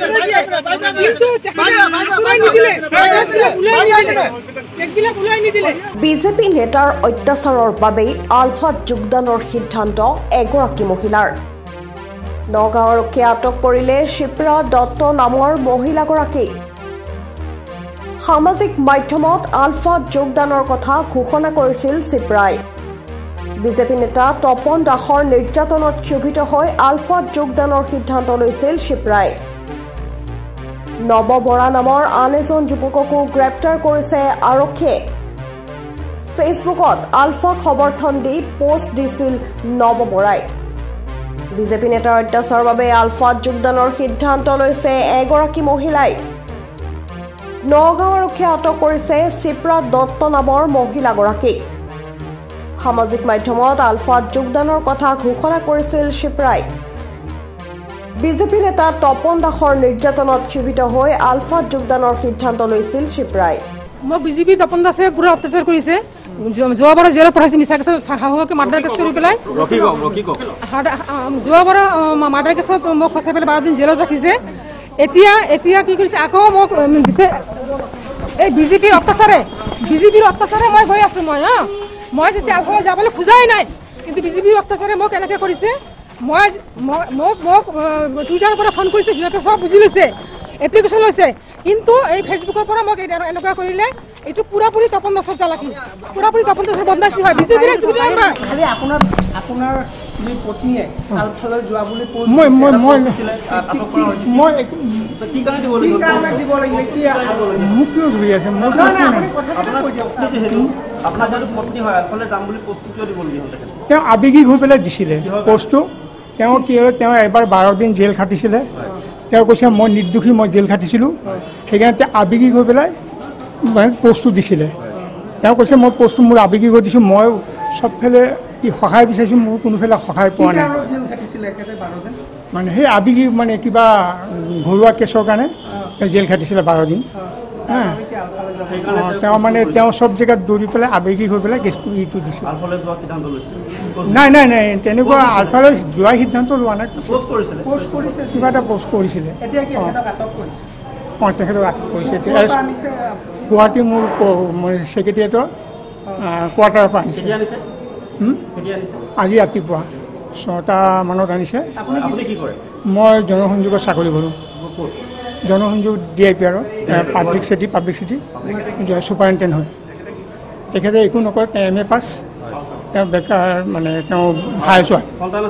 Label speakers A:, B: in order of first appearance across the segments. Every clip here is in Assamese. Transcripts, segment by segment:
A: বিজেপি নেতাৰ অত্যাচাৰৰ বাবেই আলফাত যোগদানৰ সিদ্ধান্ত এগৰাকী মহিলাৰ। নগাঁও আৰক্ষীয়ে আটক কৰিলে শিপ্ৰা দত্ত নামৰ মহিলাগৰাকী। সামাজিক মাধ্যমত আলফাত যোগদানৰ কথা ঘোষণা কৰিছিল শিপ্ৰাই। বিজেপি নেতা তপন দাসৰ নিৰ্যাতনত ক্ষোভিত হৈ আলফাত যোগদানৰ সিদ্ধান্ত লৈছিল শিপ্ৰাই। নৱ বৰা নামৰ আন এজন যুৱককো গ্ৰেপ্তাৰ কৰিছে আৰক্ষীয়ে। ফেচবুকত আলফাক সমৰ্থন দি পোষ্ট দিছিল নৱ বৰাই। বিজেপি নেতাৰ অত্যাচাৰৰ বাবে আলফাত যোগদানৰ সিদ্ধান্ত লৈছে এগৰাকী মহিলাই। নগাঁও আৰক্ষীয়ে আটক কৰিছে শিপ্ৰা দত্ত নামৰ মহিলাগৰাকীক। সামাজিক মাধ্যমত আলফাত যোগদানৰ কথা ঘোষণা কৰিছিল শিপ্ৰাই। বিজেপি নেতা তপন দাসৰ নিৰ্যাতনত ক্ষোভিত হৈ আলফাত যোগদানৰ সিদ্ধান্ত লৈছিল শিপ্ৰাই।
B: মোক বিজেপি তপন দাসে পুৰা অত্যাচাৰ কৰিছে। যোৱাবাৰ জেলত পঠাইছে মিছা কেছত শাহুকে মাৰ্ডাৰ কেছ কৰি পেলাই। যোৱাবাৰ মাৰ্ডাৰ কেছত মোক ফচাই পেলাই 12 দিন জেলত ৰাখিছে। এতিয়া কি কৰিছে আকৌ মোক দিছে এই বিজেপিৰ অত্যাচাৰে মই গৈ আছো। মই যেতিয়া আলফালৈ যাবলৈ খোজাই নাই, কিন্তু বিজেপিৰ অত্যাচাৰে মোক এনেকৈ কৰিছে। মোক টুইটাৰৰ পৰা ফোন কৰিছে, সিহঁতে চব বুজি লৈছে, এপ্লিকেশ্যন লৈছে, কিন্তু এই ফেচবুকৰ পৰা মোক এনেকুৱা কৰিলে। এইটো পুৰাপুৰি তপন দাসৰ চালাকি, পুৰাপুৰি তপন দাসৰ বদমাচি হয়। বিজেপিৰ
C: খালি আপোনাৰ যি পত্নীয়ে আলফালৈ যোৱা বুলি
D: তেওঁ আৱেগিক হৈ পেলাই দিছিলে পোষ্টটো। তেওঁ কি হ'ল, তেওঁ এবাৰ 12 দিন জেল খাটিছিলে। তেওঁ কৈছে মই নিৰ্দোষী, মই জেল খাটিছিলোঁ। সেইকাৰণে তেওঁ আৱেগিক হৈ পেলাই পোষ্টটো দিছিলে। তেওঁ কৈছে মই পোষ্টটো মোৰ আৱেগিক হৈ দিছোঁ, মই চবফালে সহায় বিচাৰিছোঁ, মোৰ কোনোফালে সহায় পোৱা নাই। মানে সেই আৱেগিক মানে কিবা ঘৰুৱা কেছৰ কাৰণে তেওঁ জেল খাটিছিলে 12 দিন। তেওঁ চব জেগাত দৌৰি পেলাই আৱেগিক হৈ পেলাই কেছটো ইটো দিছে। নাই তেনেকুৱা আলফালৈ যোৱাৰ সিদ্ধান্ত লোৱা নাই। কিবা এটা পোষ্ট কৰিছিলে। তেখেতক আটক কৰিছে। গুৱাহাটী মোৰ ছেক্ৰেটেৰিয়েটৰ কোৱাৰ্টাৰৰ পৰা আনিছে। আজি ৰাতিপুৱা 6টা মানত আনিছে। মই জনসংযোগত চাকৰি কৰোঁ। জনসংযোগ DIPR পাব্লিক চিটি ছুপাৰিণ্টেণ্ডেণ্ট হয়। তেখেতে একো নকৰে। তেওঁ MA পাছ। তেওঁ বেকাৰ, মানে তেওঁ হাইছোৱাত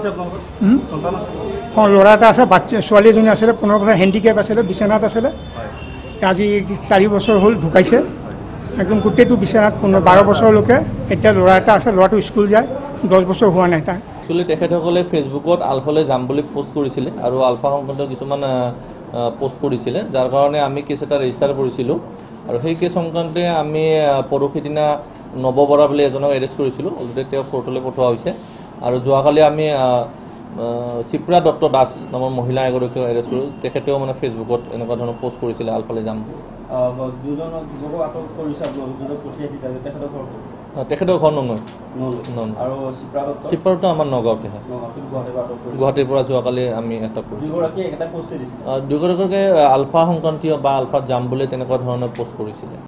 D: ল'ৰা এটা আছে, ছোৱালী এজনী আছিলে, 15 বছৰ হেণ্ডিকেপ আছিলে, বিচনাত আছিলে। আজি 4 বছৰ হ'ল ঢুকাইছে। একদম গোটেইটো বিচনাত 12 বছৰলৈকে। এতিয়া ল'ৰা এটা আছে, ল'ৰাটো স্কুল যায়, 10 বছৰ হোৱা নাই তাৰ।
E: একচুৱেলি তেখেতসকলে ফেচবুকত আলফালৈ যাম বুলি পষ্ট কৰিছিলে আৰু আলফা সংক্ৰান্ত কিছুমান পোষ্ট কৰিছিলে, যাৰ কাৰণে আমি কেছ এটা ৰেজিষ্টাৰ কৰিছিলোঁ। আৰু সেই কেছ সংক্ৰান্তে আমি পৰহি দিনা নৱ বৰা বুলি এজনক এৰেষ্ট কৰিছিলোঁ। অলৰেডি তেওঁক কোৰ্টলৈ পঠোৱা হৈছে। আৰু যোৱাকালি আমি শিপ্ৰা দত্ত দাস নামৰ মহিলা এগৰাকীক এৰেষ্ট কৰিলোঁ। তেখেতেও মানে ফেচবুকত এনেকুৱা ধৰণৰ পোষ্ট কৰিছিলে আলফালৈ যাম। তেখেতৰ ঘৰ ননৈ। শিপ্ৰাটো আমাৰ নগাঁৱতে হয়। গুৱাহাটীৰ পৰা যোৱাকালি আমি এটাক কৰিছোঁ। দুয়োগৰাকীকে আলফা সংক্ৰান্তীয় বা আলফাত যাম বুলি তেনেকুৱা ধৰণৰ পোষ্ট কৰিছিলে।